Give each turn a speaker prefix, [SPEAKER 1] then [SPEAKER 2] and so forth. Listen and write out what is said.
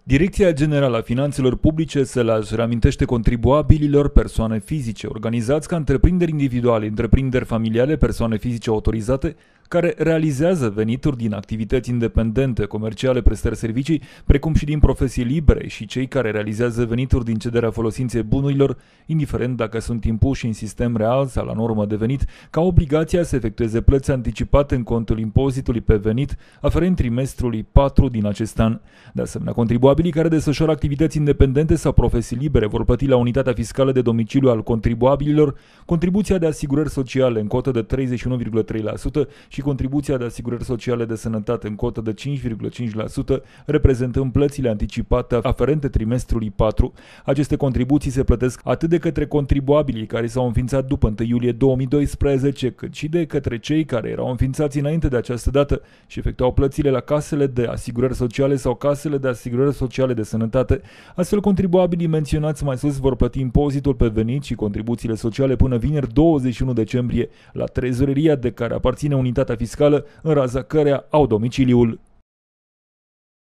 [SPEAKER 1] Direcția Generală a Finanțelor Publice SELAJ reamintește contribuabililor persoane fizice, organizați ca întreprinderi individuale, întreprinderi familiale, persoane fizice autorizate, care realizează venituri din activități independente, comerciale, prestări servicii, precum și din profesii libere și cei care realizează venituri din cederea folosinței bunurilor, indiferent dacă sunt impuși în sistem real sau la normă de venit, ca obligația să efectueze plăți anticipate în contul impozitului pe venit, aferent trimestrului 4 din acest an. De asemenea, contribuabilii care desfășoară activități independente sau profesii libere vor plăti la unitatea fiscală de domiciliu al contribuabililor contribuția de asigurări sociale în cotă de 31,3% și contribuția de asigurări sociale de sănătate în cotă de 5,5%, reprezentând plățile anticipate aferente trimestrului 4. Aceste contribuții se plătesc atât de către contribuabilii care s-au înființat după 1 iulie 2012, cât și de către cei care erau înființați înainte de această dată și efectuau plățile la casele de asigurări sociale sau casele de asigurări sociale de sănătate. Astfel, contribuabilii menționați mai sus vor plăti impozitul pe venit și contribuțiile sociale până vineri 21 decembrie la trezoreria de care aparține unitatea fiscală în raza căreia au domiciliul.